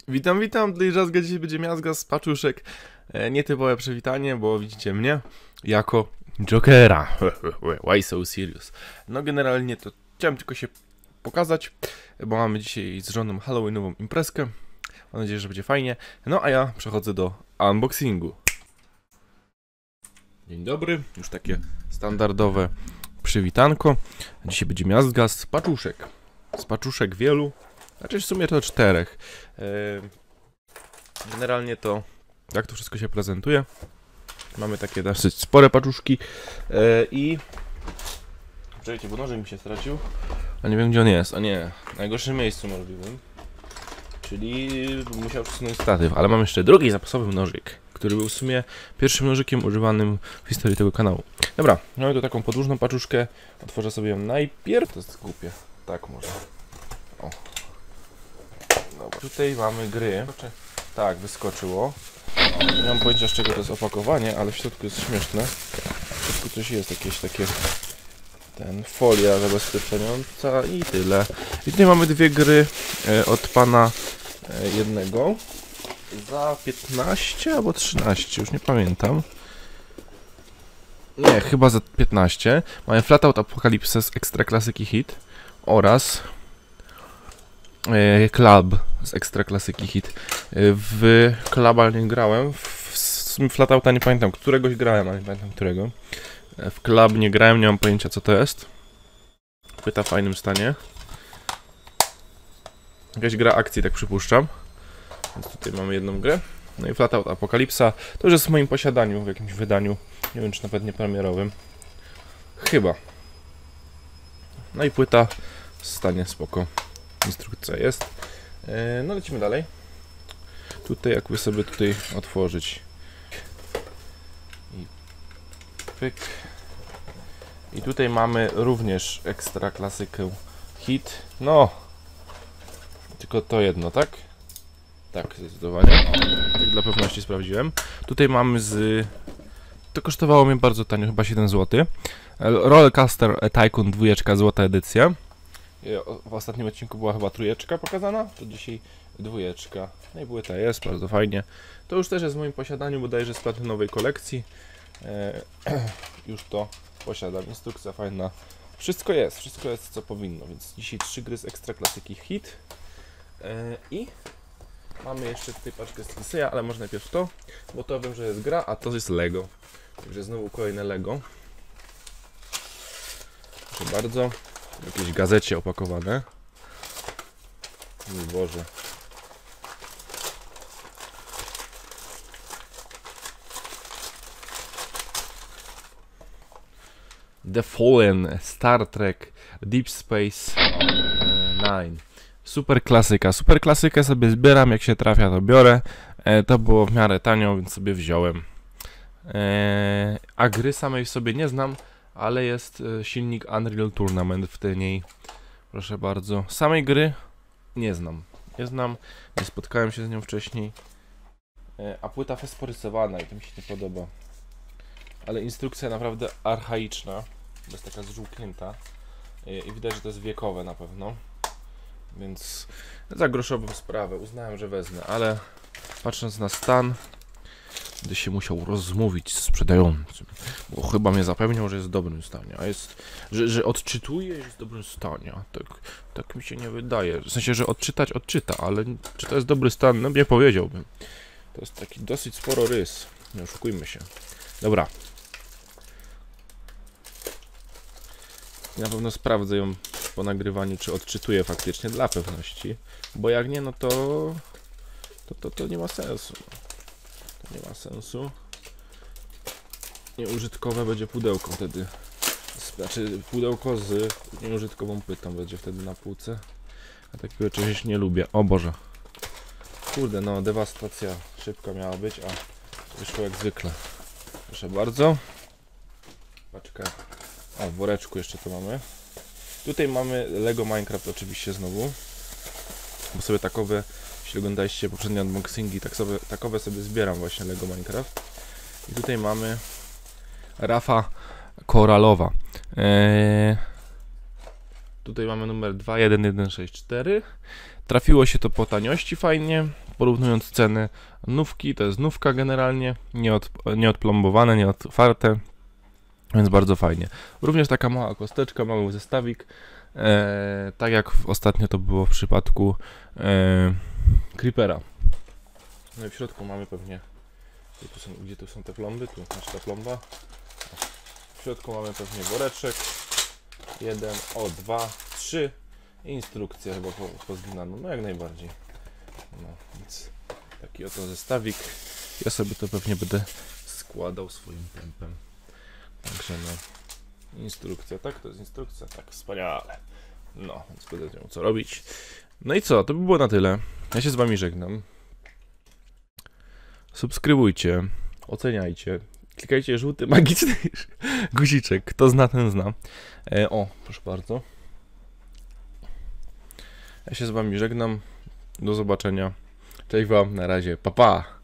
Witam, tutaj Żazga, dzisiaj będzie miazga z paczuszek. Nietypowe przywitanie, bo widzicie mnie jako Jokera. Why so serious? No generalnie to chciałem tylko się pokazać, bo mamy dzisiaj z żoną halloweenową imprezkę. Mam nadzieję, że będzie fajnie. No a ja przechodzę do unboxingu. Dzień dobry, już takie standardowe przywitanko. Dzisiaj będzie miazga z paczuszek. Z paczuszek wielu. Znaczy w sumie to 4. Generalnie to tak to wszystko się prezentuje. Mamy takie dosyć spore paczuszki i... Czekajcie, bo nożek mi się stracił. A nie wiem gdzie on jest. A nie, w najgorszym miejscu możliwym. Czyli musiał przesunąć statyw. Ale mam jeszcze drugi zapasowy nożyk, który był w sumie pierwszym nożykiem używanym w historii tego kanału. Dobra, mamy tu taką podłużną paczuszkę. Otworzę sobie ją najpierw. To jest głupie. Tak może. O. Dobra. Tutaj mamy gry. Tak, wyskoczyło. Nie mam pojęcia z czego to jest opakowanie, ale w środku jest śmieszne. W środku coś jest, jakieś takie... folia zabezpieczająca i tyle. I tutaj mamy dwie gry od pana jednego. Za 15 albo 13, już nie pamiętam. Nie, chyba za 15. Mamy Flatout Apocalypse Extra Classic Hit oraz Club z Extra Classic Hit. W Cluba nie grałem, w Flatouta nie pamiętam, któregoś grałem, ale nie pamiętam którego. W Club nie grałem, nie mam pojęcia co to jest. Płyta w fajnym stanie. Jakaś gra akcji, tak przypuszczam. Więc tutaj mamy jedną grę. No i Flatout Apocalypse to już jest w moim posiadaniu, w jakimś wydaniu. Nie wiem czy nawet nie premierowym. Chyba. No i płyta w stanie spoko. Instrukcja jest. No lecimy dalej. Tutaj jakby sobie tutaj otworzyć. I pyk. I tutaj mamy również ekstra klasykę hit. No. Tylko to jedno, tak? Tak, zdecydowanie. Tak dla pewności sprawdziłem. Tutaj mamy z... To kosztowało mnie bardzo tanio, chyba 7 zł. Rollercoaster Tycoon 2, złota edycja. W ostatnim odcinku była chyba 3 pokazana, to dzisiaj 2. No i płyta jest, bardzo fajnie. To już też jest w moim posiadaniu, bodajże z platynowej kolekcji. Już to posiadam. Instrukcja fajna. Wszystko jest co powinno, więc dzisiaj 3 gry z Extra Classic Hit. I mamy jeszcze tutaj paczkę z Liseya, ale może najpierw to, bo to wiem, że jest gra, a to jest Lego. Także znowu kolejne Lego. Proszę bardzo. W jakiejś gazecie opakowane. Mój Boże. The Fallen, Star Trek, Deep Space Nine. Super klasykę sobie zbieram, jak się trafia to biorę. To było w miarę tanio, więc sobie wziąłem. A gry samej w sobie nie znam, ale jest silnik Unreal Tournament w niej. Proszę bardzo. Samej gry nie znam. Nie spotkałem się z nią wcześniej. A płyta fosforysowana i to mi się nie podoba. Ale instrukcja naprawdę archaiczna. Jest taka zżółknięta. I widać, że to jest wiekowe na pewno. Więc za groszową sprawę uznałem, że wezmę. Ale patrząc na stan, gdy się musiał rozmówić z sprzedającym, bo chyba mnie zapewniał, że jest w dobrym stanie, a jest, że odczytuje, że jest w dobrym stanie, a tak mi się nie wydaje, w sensie, że odczyta, ale czy to jest dobry stan, no nie powiedziałbym. To jest taki dosyć sporo rys, nie oszukujmy się. Dobra. Na pewno sprawdzę ją po nagrywaniu, czy odczytuje faktycznie dla pewności, bo jak nie, no to nie ma sensu. Nie ma sensu. Nieużytkowe będzie pudełko wtedy. Znaczy pudełko z nieużytkową płytą będzie wtedy na półce. A takiego czegoś nie lubię. O Boże. Kurde, no dewastacja szybka miała być, a wyszło jak zwykle. Proszę bardzo. Paczkę. A w woreczku jeszcze to mamy. Tutaj mamy Lego Minecraft oczywiście znowu. Bo sobie takowe, jeśli oglądaliście poprzednie unboxingi, takowe sobie zbieram właśnie Lego Minecraft. I tutaj mamy rafa koralowa. Tutaj mamy numer 21164. Trafiło się to po taniości fajnie. porównując ceny nówki, to jest nówka generalnie, nieodplombowane, nieotwarte, więc bardzo fajnie. Również taka mała kosteczka, mały zestawik, tak jak ostatnio to było w przypadku Creepera. No i w środku mamy pewnie, gdzie tu są te plomby, tu znaczy ta plomba. W środku mamy pewnie woreczek, 1, 2, 3, instrukcja chyba pozginaną, no jak najbardziej. No więc taki oto zestawik, ja sobie to pewnie będę składał swoim tempem. Także no, instrukcja, tak? To jest instrukcja, tak, wspaniale. No, więc będę miał co robić. No i co, to by było na tyle. Ja się z wami żegnam. Subskrybujcie, oceniajcie, klikajcie żółty magiczny guziczek, kto zna, ten zna. O, proszę bardzo. Ja się z wami żegnam, do zobaczenia. Cześć wam, na razie, pa pa!